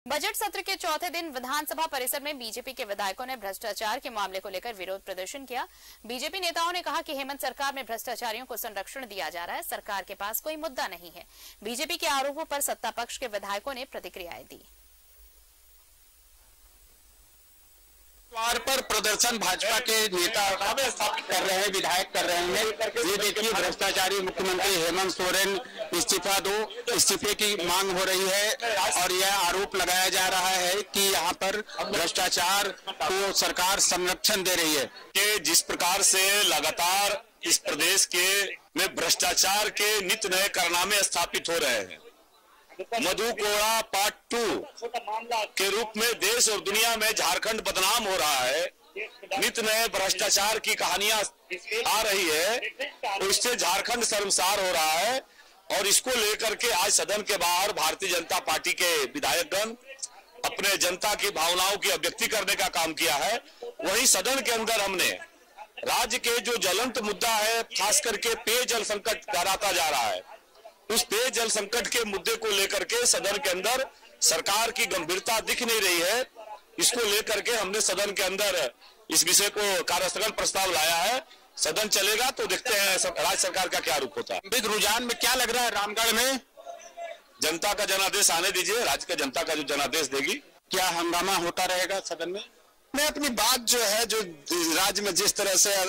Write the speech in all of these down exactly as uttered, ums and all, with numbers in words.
Budget सत्र के चौथे दिन विधानसभा परिसर में बीजेपी के विधायकों ने भ्रष्टाचार के मामले को लेकर विरोध प्रदर्शन किया। बीजेपी नेताओं ने कहा कि हेमंत सरकार में भ्रष्टाचारियों को संरक्षण दिया जा रहा है, सरकार के पास कोई मुद्दा नहीं है। बीजेपी के आरोपों पर सत्ता पक्ष के विधायकों ने प्रतिक्रियाएं दी। द्वार पर प्रदर्शन भाजपा के नेता स्थापित कर रहे हैं, विधायक कर रहे हैं। ये देखिए, भ्रष्टाचारी मुख्यमंत्री हेमंत सोरेन इस्तीफा दो, इस्तीफे की मांग हो रही है और यह आरोप लगाया जा रहा है कि यहाँ पर भ्रष्टाचार को सरकार संरक्षण दे रही है। कि जिस प्रकार से लगातार इस प्रदेश के में भ्रष्टाचार के नित नए कारनामे स्थापित हो रहे हैं, मधु कोड़ा पार्ट टू के रूप में देश और दुनिया में झारखंड बदनाम हो रहा है। नित नए भ्रष्टाचार की कहानियां आ रही है और इससे झारखंड शर्मसार हो रहा है। और इसको लेकर के आज सदन के बाहर भारतीय जनता पार्टी के विधायकगण अपने जनता की भावनाओं की अभिव्यक्ति करने का काम किया है। वहीं सदन के अंदर हमने राज्य के जो ज्वलंत मुद्दा है, खास करके पेयजल संकट गहराता जा रहा है, उस पेयजल संकट के मुद्दे को लेकर के सदन के अंदर सरकार की गंभीरता दिख नहीं रही है। इसको लेकर के हमने सदन के अंदर इस विषय को कार्यस्थगन प्रस्ताव लाया है। सदन चलेगा तो देखते हैं राज्य सरकार का क्या रुख होता है। बिग रुझान में क्या लग रहा है राज्य में? जनता का जनादेश आने दीजिए, राज्य का जनता का जो जनादेश देगी। क्या हंगामा होता रहेगा सदन में? मैं अपनी बात जो है, जो राज्य में जिस तरह से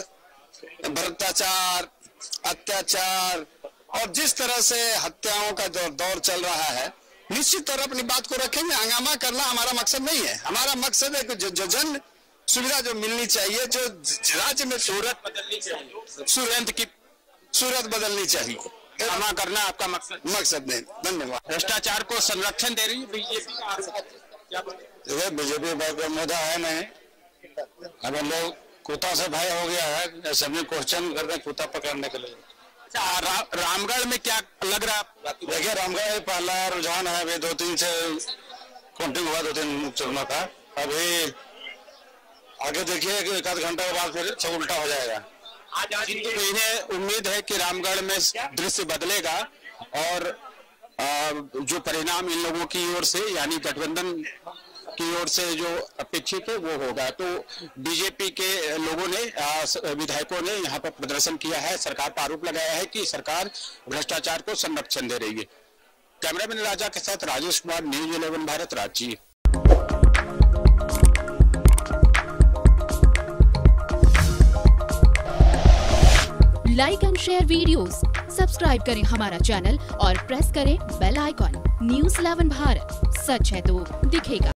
भ्रष्टाचार, अत्याचार और जिस तरह से हत्याओं का जो दौर चल रहा है, निश्चित तौर अपनी बात को रखेंगे। हंगामा करना हमारा मकसद नहीं है। हमारा मकसद है कि जो, जो जन सुविधा जो मिलनी चाहिए, जो राज्य में सूरत बदलनी चाहिए, सूरत की सूरत बदलनी चाहिए। हंगामा करना आपका मकसद मकसद नहीं। धन्यवाद। भ्रष्टाचार को संरक्षण दे रही है बीजेपी। देखिए, बीजेपी मुद्दा है नहीं। अब लोग कुत्ता से भय हो गया है, सभी क्वेश्चन करते हैं कुत्ता पकड़ने के लिए। रा, रामगढ़ में क्या लग रहा है? देखिए, रामगढ़ पहला रुझान है, अभी दो तीन से काउंटिंग हुआ, दो तीन चुनाव का। अभी आगे देखिए एक आध घंटा के बाद फिर सब उल्टा हो जाएगा। तो इन्हें उम्मीद है कि रामगढ़ में दृश्य बदलेगा और जो परिणाम इन लोगों की ओर से, यानी गठबंधन की ओर से जो अपेक्षित है वो होगा। तो बीजेपी के लोगों ने, विधायकों ने यहाँ पर प्रदर्शन किया है, सरकार पर आरोप लगाया है कि सरकार भ्रष्टाचार को संरक्षण दे रही है। कैमरामैन राजा के साथ Rajesh Kumar, news eleven Bharat, Ranchi. Like and share videos, subscribe करें हमारा चैनल और प्रेस करें bell icon. News eleven Bharat, सच है तो दिखेगा।